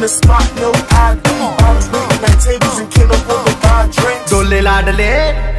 spot, no ID. I'm waiting at tables and can't afford to buy drinks. Dole Laadle.